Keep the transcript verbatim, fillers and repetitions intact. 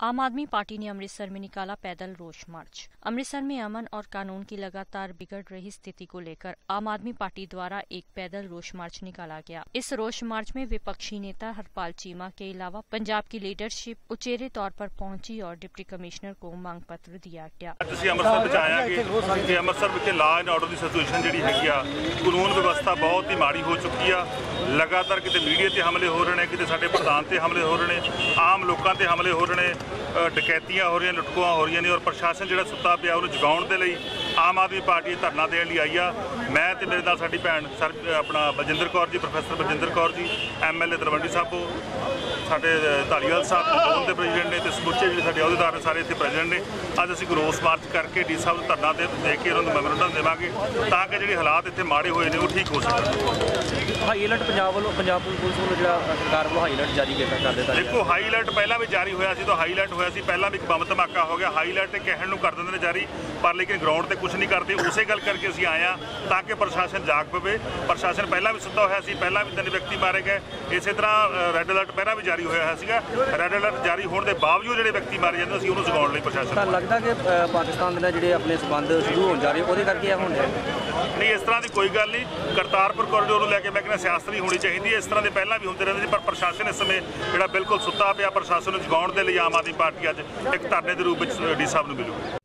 आम आदमी पार्टी ने अमृतसर में निकाला पैदल रोष मार्च। अमृतसर में अमन और कानून की लगातार बिगड़ रही स्थिति को लेकर आम आदमी पार्टी द्वारा एक पैदल रोष मार्च निकाला गया। इस रोष मार्च में विपक्षी नेता हरपाल चीमा के अलावा पंजाब की लीडरशिप उचेरे तौर पर पहुंची और डिप्टी कमिश्नर को मांग पत्र दिया गया। अमृतसर विखे लॉ एंड ऑर्डर की सिचुएशन जी हैगी आ, कानून व्यवस्था बहुत ही माड़ी हो चुकी आ। लगातार किते मीडिया ते हमले हो रहे हैं, किते साडे प्रधान ते हमले हो रहे हैं, आम लोगों ते हमले हो रहे हैं, डकैतियां हो रही, लुटखोआ हो रही ने और प्रशासन जो सुता पिया उन्हें जगाउण दे लई आम आदमी पार्टी धरना देने लिए आई आ। मैं ते मेरे नाल साडी भैन सर अपना Baljinder Kaur ji, professor Baljinder Kaur ji, M L A Talwandi Sahib, साडे धालीवाल साहब जोन के प्रेजिडेंट ने, समूचे जो साडे अहुदेदार ने सारे इत्थे प्रेजिडेंट ने। अज असीं रोस मार्च करके डी साहब धरना दे दे के उन्होंने मैमोरेंडम देवांगे ताकि जिहड़े हालात इत्थे माड़े होए ने वो ठीक हो सकन। हाई अलर्ट पंजाब वालों पंजाब पुलिस वालों जिहड़ा सरकार वालों हाई अलर्ट जारी कर दिता। देखो हाई अलर्ट पहला भी जारी होया सी, तो हाई अलर्ट होया सी, पहला भी एक बम धमाका हो गया। हाई अलर्ट कहण नूं कर दिंदे ने जारी, पर लेकिन ग्राउंड ते कुछ नहीं करते। उसे गल करके असीं आए आ ताकि प्रशासन जाग पवे। प्रशासन पहला भी सुत्ता होया सी, पहला भी तीन व्यक्ति मारे गए। इसे तरह रैड अलर्ट पहला भी जारी होया सीगा। रैड अलर्ट जारी होने के बावजूद जिहड़े व्यक्ति मारे जांदे असीं उहनूं जगाउण लई प्रशासन तां लगदा कि पाकिस्तान दे नाल जिहड़े अपने संबंध शुरू होण जा रहे ਉਹਦੇ ਕਰਕੇ ਆ ਹੋਣ नहीं। इस तरह की कोई गल नहीं। करतारपुर कॉरीडोर को लैके मैं कहना सियासत नहीं होनी चाहिए। इस तरह के पहला भी होंगे रहते, पर प्रशासन इस समय जो बिल्कुल सुता पिया, प्रशासन को जगाउण के लिए आम आदमी पार्टी अज एक धरने के रूप में डी साहब को मिलूगी।